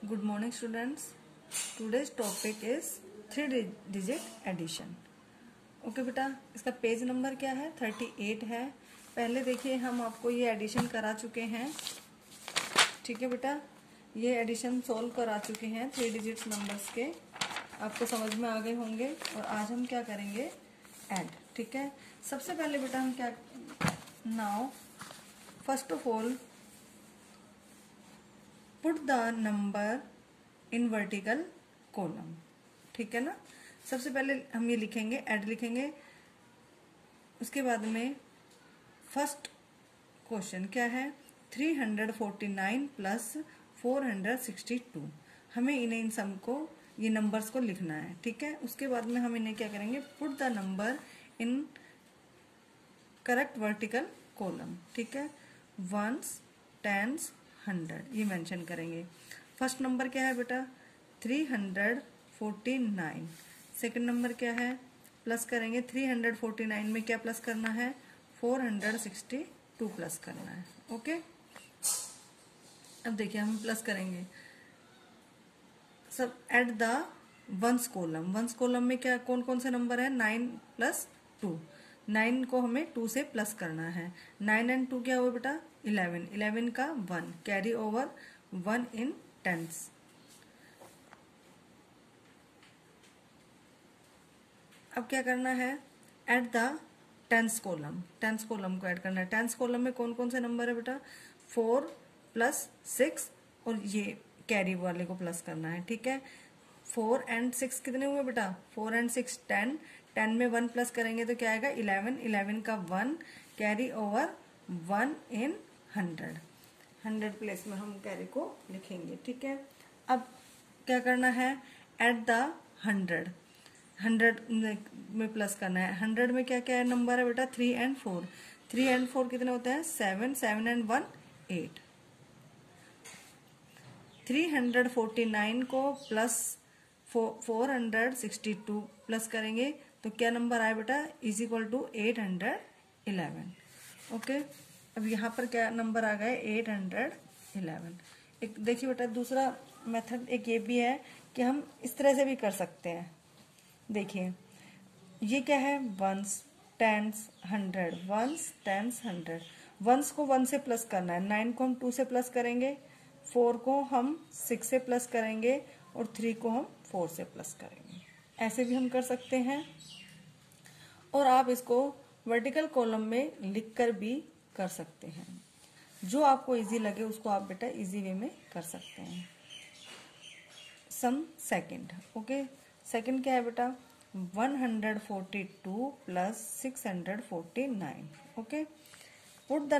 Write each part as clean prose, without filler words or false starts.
Good morning students. Today's topic is 3 digit addition. Okay बेटा, इसका page number क्या है? 38 है। पहले देखिए हम आपको ये एडिशन करा चुके हैं। ठीक है बेटा, ये एडिशन सॉल्व करा चुके हैं 3 डिजिट्स नंबर्स के, आपको समझ में आ गए होंगे। और आज हम क्या करेंगे? ऐड। ठीक है, सबसे पहले बेटा हम क्या, now first of all put the number in vertical column. ठीक है ना, सबसे पहले हम ये लिखेंगे, ऐड लिखेंगे। उसके बाद में फर्स्ट क्वेश्चन क्या है? 349 प्लस 462। हमें इन्हें इन सम को, ये नंबर्स को लिखना है। ठीक है, उसके बाद में हम इन्हें क्या करेंगे? Put the number in correct vertical column. ठीक है, वंस, टेंस, 100 ये मेंशन करेंगे। फर्स्ट नंबर क्या है बेटा? 349। सेकंड नंबर क्या है? प्लस करेंगे। 349 में क्या प्लस करना है? 462 प्लस करना है। ओके, अब देखिए हम प्लस करेंगे सब at the ones column. Ones column में क्या, कौन कौन से नंबर है? 9 प्लस 2। 9 को हमें 2 से प्लस करना है। 9 एंड 2 क्या हुआ बेटा? 11। 11 का 1 कैरी ओवर 1 इन टेंस। अब क्या करना है? At the tens column. Tens column को ऐड करना है। टेंस कॉलम में कौन कौन से नंबर है बेटा? 4 प्लस 6 और ये कैरी वाले को प्लस करना है। ठीक है, 4 एंड 6 कितने हुए बेटा? 4 एंड 6 10। 10 में 1 प्लस करेंगे तो क्या आएगा? 11। 11 का 1 कैरी ओवर 1 इन 100। 100 प्लेस में हम कैरी को लिखेंगे। ठीक है, अब क्या करना है? At the 100। 100 में प्लस करना है। 100 में क्या क्या नंबर है बेटा? 3 एंड 4। 3 एंड 4 कितने होते हैं? 7। 7 एंड 1 8। 349 को प्लस 462 प्लस करेंगे तो क्या नंबर आए बेटा? Is equal to 811। ओके, अब यहाँ पर क्या नंबर आ गए? 811। एक देखिए बेटा, दूसरा मेथड एक ये भी है कि हम इस तरह से भी कर सकते हैं। देखिए ये क्या है? Ones, tens, 100। Ones, tens, 100। Ones को 1 से प्लस करना है। 9 को हम 2 से प्लस करेंगे, 4 को हम 6 से प्लस करेंगे और 3 को हम 4 से प्लस करेंगे। ऐसे भी हम कर सकते हैं, और आप इसको वर्टिकल कॉलम में लिखकर भी कर सकते हैं। जो आपको इजी लगे उसको आप बेटा इजी वे में कर सकते हैं। सम सेकंड। ओके, सेकंड क्या है बेटा? 142 plus 649। Okay, put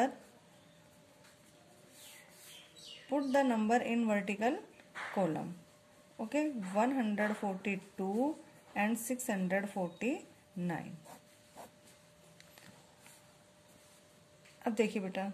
the number in vertical column. Okay, 142 and 649। अब देखिए बेटा,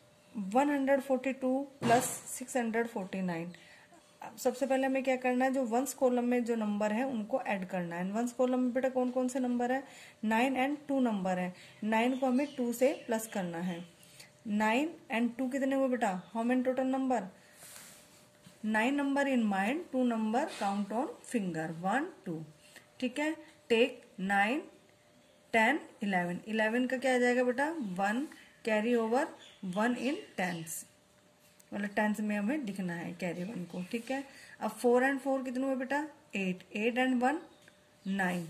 142 प्लस 649। सबसे पहले हमें क्या करना है? जो वंस कॉलम में जो नंबर है उनको ऐड करना है। वंस कॉलम में बेटा कौन कौन से नंबर है? 9 एंड 2 नंबर है। 9 को हमें 2 से प्लस करना है। 9 एंड 2 कितने हुए बेटा? How many total number? 9 number in mind, 2 number count on finger, 1 2। ठीक है, टेक 9 10 11। 11 का क्या आ जाएगा बेटा? 1 कैरी ओवर 1 इन टेंस, मतलब टेंस में हमें लिखना है कैरी 1 को। ठीक है, अब 4 एंड 4 कितने हुए बेटा? 8। 8 एंड 1 9।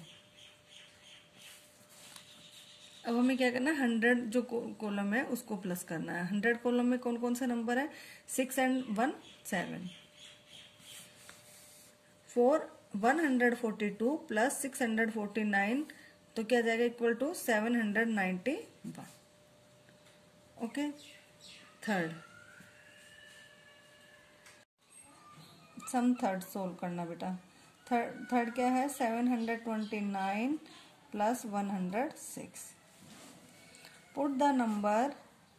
अब हमें क्या करना है? 100 जो कॉलम है उसको प्लस करना है। 100 कॉलम में कौन कौन सा नंबर है? 6 एंड 1 7। 142 प्लस 649 तो क्या जाएगा? Equal to 791। Okay, third sum third solve करना बेटा। थर्ड क्या है? 729 plus 106। Put the number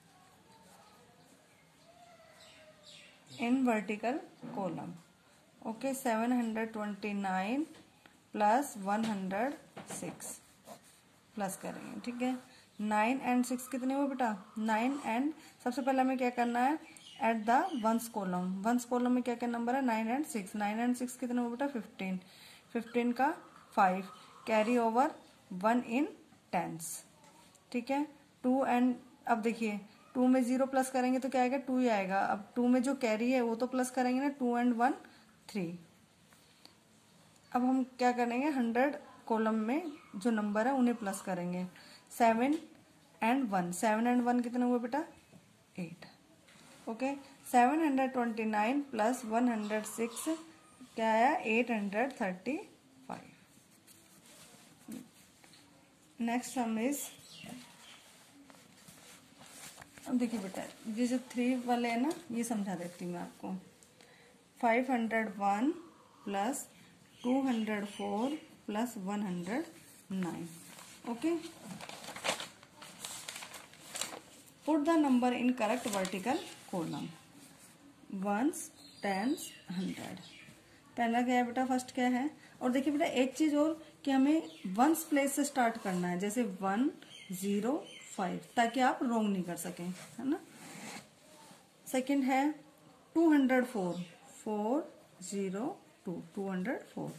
in vertical column. Okay, 729 plus 106 plus करेंगे। ठीक है, 9 एंड 6 कितने हुए बेटा? 9 एंड, सबसे पहले हमें क्या करना है? At the ones column. Ones column में क्या क्या नंबर है, 9 एंड 6। 9 एंड 6 कितने हुआ बेटा, 15। 15 का 5, कैरी ओवर 1 इन टेंस, ठीक है। 2 एंड, अब देखिए 2 में 0 प्लस करेंगे तो क्या आएगा, 2 ही आएगा। अब 2 में जो कैरी है वो तो प्लस करेंगे ना, 2 एंड 1 3। अब हम क्या करेंगे, 100 कॉलम में जो नंबर है उन्हें प्लस करेंगे। 7 एंड 1, 7 एंड 1 कितने हुए बेटा, 8। ओके, 729 प्लस 106 क्या आया, 835। नेक्स्ट सम इज, अब देखिए बेटा ये जो 3 वाले है ना, ये समझा देती हूँ मैं आपको। 501 plus 204 plus 109। Okay, put the number in correct vertical column, ones, tens, 100। पहला क्या है बेटा, फर्स्ट क्या है। और देखिए बेटा एक चीज और, कि हमें वंस प्लेस से स्टार्ट करना है, जैसे 105, ताकि आप रॉन्ग नहीं कर सकें, है ना। सेकंड है 204, 402, 204।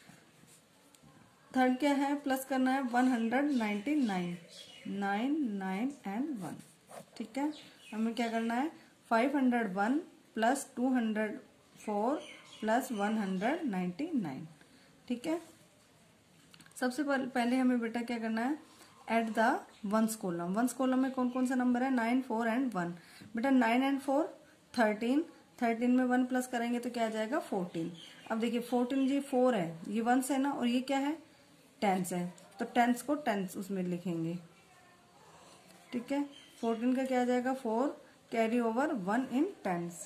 थर्ड क्या है, प्लस करना है 199, 9 9 एंड 1, ठीक है। हमें क्या करना है, 501 प्लस 204 प्लस 199, ठीक है। सबसे पहले हमें बेटा क्या करना है, at the ones column. Ones column में कौन कौन सा नंबर है, 9 4 एंड 1। बेटा 9 एंड 4 13, 13 में 1 प्लस करेंगे तो क्या आ जाएगा, 14। अब देखिए 14 जी 4 है, ये वंस है ना, और ये क्या है, टेंस है, तो टेंस को टेंस उसमें लिखेंगे, ठीक है। 14 का क्या आ जाएगा, 4, कैरी ओवर 1 इन टेंस।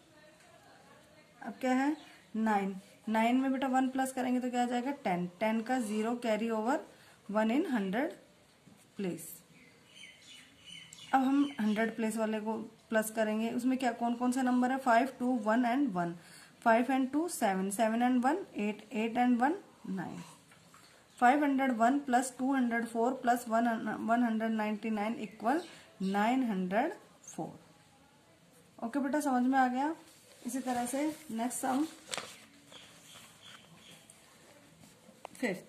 अब क्या है 9, 9 में बेटा 1 प्लस करेंगे तो क्या आ जाएगा, 10, 10 का 0, कैरी ओवर 1 इन 100 प्लेस। अब हम 100 प्लेस वाले को प्लस करेंगे, उसमें क्या कौन कौन सा नंबर है, 5 2 1 and 1। 5 and 2 7, 7 and 1 8, 8 and 1 9। 501 plus 204 plus 199 equal 904। Okay बेटा, समझ में आ गया। इसी तरह से next sum, fifth,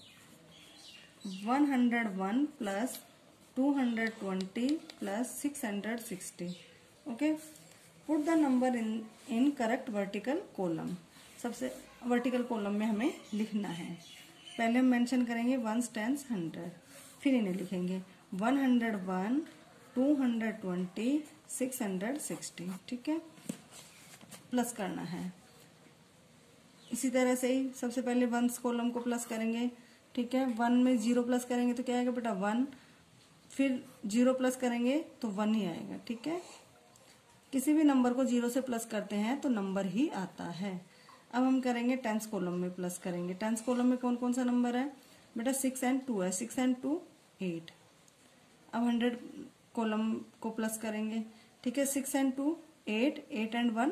101 plus 220 plus 660। Okay, put the number in correct vertical column. सबसे वर्टिकल कॉलम में हमें लिखना है, पहले हम मेंशन करेंगे वंस, टेंस, 100, फिर इन्हें लिखेंगे 101 220 660, ठीक है, प्लस करना है। इसी तरह से ही सबसे पहले वंस कॉलम को प्लस करेंगे, ठीक है। 1 में 0 प्लस करेंगे तो क्या आएगा बेटा, 1, फिर 0 प्लस करेंगे तो 1 ही आएगा, ठीक है। किसी भी नंबर को 0 से प्लस करते हैं तो नंबर ही आता है। अब हम करेंगे टेंस कॉलम में प्लस करेंगे। टेंस कॉलम में कौन कौन सा नंबर है बेटा, 6 एंड 2 है, 6 एंड 2 8। अब 100 कॉलम को प्लस करेंगे, ठीक है। 6 and 2 8, 8 and 1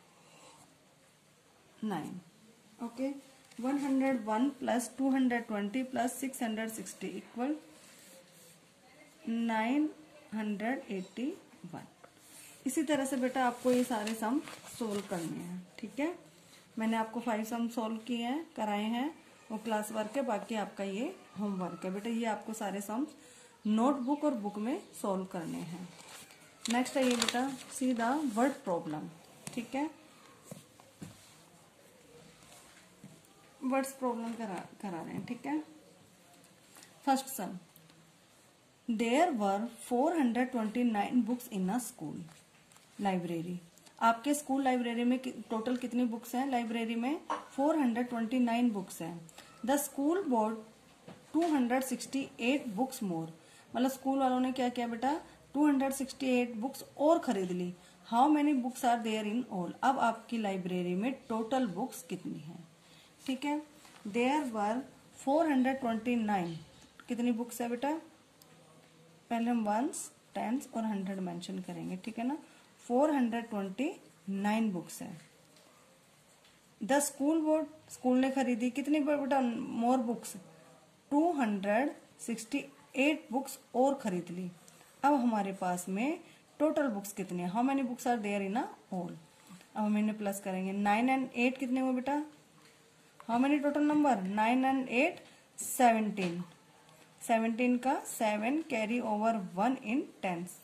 9। Okay, 101 plus 220 plus 660 equal 981। इसी तरह से बेटा आपको ये सारे सम सोल्व करने हैं, ठीक है। मैंने आपको 5 सम सोल्व किए हैं, कराए हैं, वो क्लास वर्क है, बाकी आपका ये होमवर्क है बेटा। ये आपको सारे सम नोटबुक और बुक में सोल्व करने हैं। नेक्स्ट है ये बेटा, सी द वर्ड प्रॉब्लम, ठीक है। वर्ड्स प्रॉब्लम करा रहे हैं, ठीक है। First sum, there were 429 books in a school library. आपके स्कूल लाइब्रेरी में टोटल कितनी बुक्स हैं, लाइब्रेरी में 429 बुक्स हैं। The school board 268 books more. मतलब स्कूल वालों ने क्या किया बेटा, 268 बुक्स और खरीद ली। How many books are there in all. अब आपकी लाइब्रेरी में टोटल बुक्स कितनी हैं, ठीक है। देयर वर 429, कितनी बुक्स है बेटा, पहले हम वंस, टेंस और 100 मेंशन करेंगे, ठीक है ना। 429 बुक्स है। द स्कूल बोर्ड, स्कूल ने खरीदी कितनी बेटा, मोर बुक्स, 268 बुक्स और खरीद ली। अब हमारे पास में टोटल बुक्स कितनी है, how many books are there in a whole. अब हम इन्हें प्लस करेंगे, 9 and 8 कितने हुए बेटा, how many total number, 9 and 8 17, 17 का 7 कैरी ओवर 1 इन टेंस।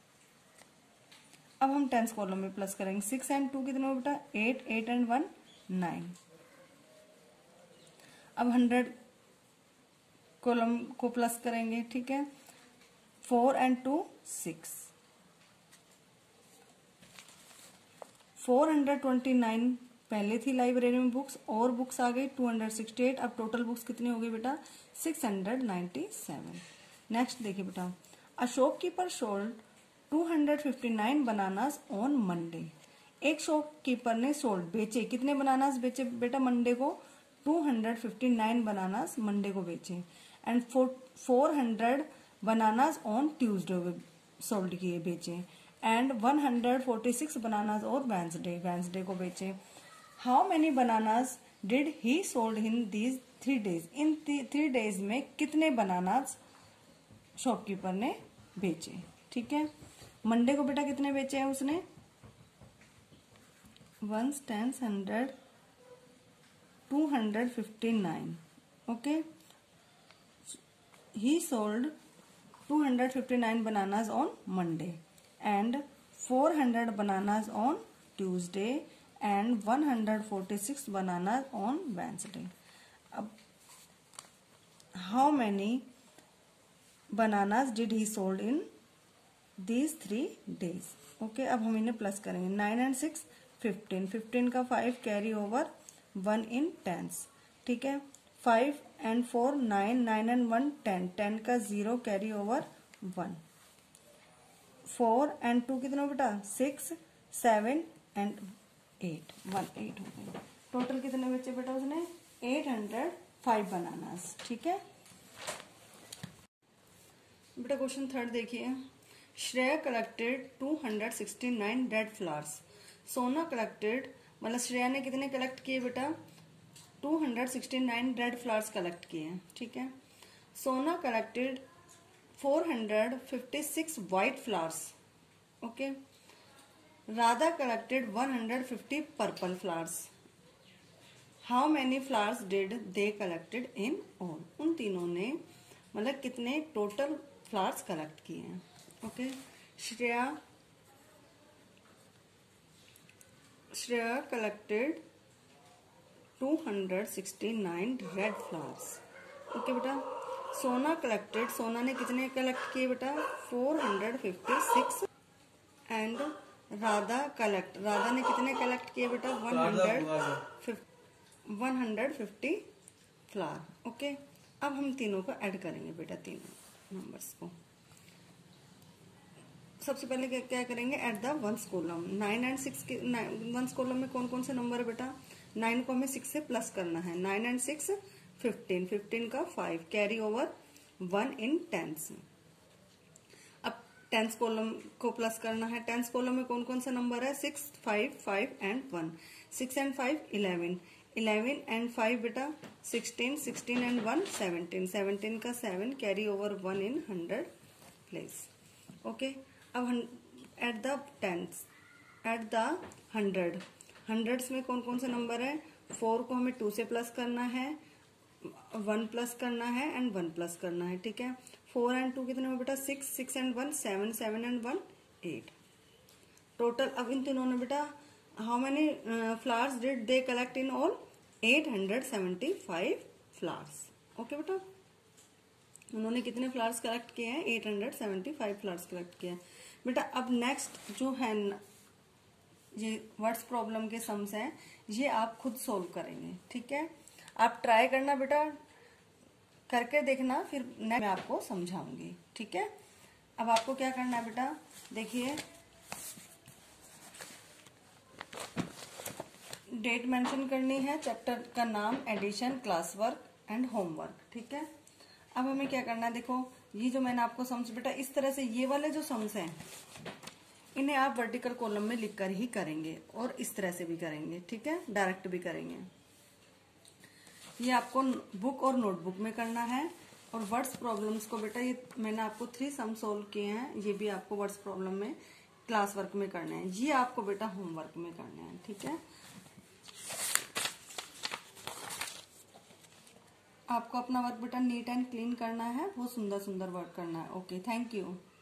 अब हम टेंस कॉलम में प्लस करेंगे, 6 and 2 कितने हुए बेटा, 8, 8 and 1 9। अब 100 कॉलम को प्लस करेंगे, ठीक है, 4 and 2 6, 429 पहले थी लाइब्रेरी में बुक्स और बुक्स आ गई 268। अब टोटल बुक्स कितनी हो गई बेटा, 697। नेक्स्ट देखिए बेटा, a shopkeeper sold 259 bananas on Monday. एक शॉपकीपर ने सोल्ड बेचे, कितने बनानास बेचे बेटा मंडे को, 259 बनानास मंडे को बेचे। And 400 bananas on Tuesday sold किए बेचे। एंड 146 बनानास और वेंसडे को बेचे। How many bananas did he sold in these 3 days। In 3 days में कितने बनानास शॉपकीपर ने बेचे, ठीक है। मंडे को बेटा कितने बेचे हैं उसने, 1 10 100 259, okay. He sold 259 bananas on Monday and 400 bananas on Tuesday and 146 bananas on Wednesday. अब how many bananas did he sold in these 3 days? Okay, अब हम इन्हें प्लस करेंगे, 9 and 6 15, 15 का 5 कैरी ओवर 1 इन टेंस, ठीक है। 5 and 4 9, 9 and 1 10, 10 का 0 carry over 1। 4 and 2 कितना बेटा, 6 7 and 8, 1 8 हो गए। टोटल कितने बच्चे बेटा उसने, 805 बनानास, ठीक है बेटा। क्वेश्चन थर्ड देखिए, Shreya collected 269 dead flowers. Sona collected, मतलब श्रेया ने कितने कलेक्ट किए बेटा, 269 रेड फ्लावर्स कलेक्ट किए हैं, ठीक है। Sona collected 456 white flowers, okay. Radha collected 150 purple flowers. How many flowers did they collected in all. उन तीनों ने मतलब कितने टोटल फ्लावर्स कलेक्ट किए हैं, okay. Shreya collected 269 red flowers, okay बेटा। सोना कलेक्टेड, सोना ने कितने कलेक्ट किए बेटा, 456। एंड राधा ने कितने कलेक्ट किए बेटा, 150 फ्लावर, ओके। अब हम तीनों को ऐड करेंगे बेटा, तीनों नंबर्स को। सबसे पहले क्या करेंगे, at the ones column. 9 and 6 के वंस कॉलम में कौन कौन से नंबर है बेटा, 9 को हमें 6 से प्लस करना है, 9 and 6 15, 15 का 5 कैरी ओवर 1 इन टेंस। अब टेंस कॉलम को प्लस करना है, टेंस कॉलम में कौन कौन सा नंबर है, 6 5 5 and 1, 6 and 5 11, 11 and 5 बेटा 16, 16 and 1 17, 17 का 7 carry over 1 in 100 place, okay. अब at the tens, at the 100, hundreds में कौन कौन से नंबर है, 4 को हमें 2 से प्लस करना है, 1 प्लस करना है एंड 1 प्लस करना है, ठीक है। 4 and 2 कितने में बेटा, 6, 6 and 1 7, 7 and 1 8 टोटल। अब इन तीनों ने बेटा how many flowers did they collect in all, 875 flowers, okay बेटा। उन्होंने कितने फ्लावर्स कलेक्ट किए हैं, 875 फ्लावर्स कलेक्ट किए हैं बेटा। अब नेक्स्ट जो है ये वर्ड्स प्रॉब्लम के सम्स हैं, ये आप खुद सोल्व करेंगे, ठीक है। आप ट्राई करना बेटा, करके देखना, फिर मैं आपको समझाऊंगी, ठीक है। अब आपको क्या करना है बेटा, देखिए डेट मेंशन करनी है, चैप्टर का नाम, addition, class work and homework, ठीक है। अब हमें क्या करना है, देखो ये जो मैंने आपको सम्स बेटा इस तरह से, ये वाले जो सम्स हैं इन्हें आप वर्टिकल कॉलम में लिखकर ही करेंगे और इस तरह से भी करेंगे, ठीक है, डायरेक्ट भी करेंगे। ये आपको बुक और नोटबुक में करना है। और वर्ड्स प्रॉब्लम्स को बेटा ये मैंने आपको 3 सम सोल्व किए हैं, ये भी आपको वर्ड्स प्रॉब्लम में क्लास वर्क में करने हैं, ये आपको बेटा होमवर्क में करने हैं। ठीक है, आपको अपना वर्क बेटा नीट एंड क्लीन करना है, वो सुंदर सुंदर वर्क करना है। Okay, thank you.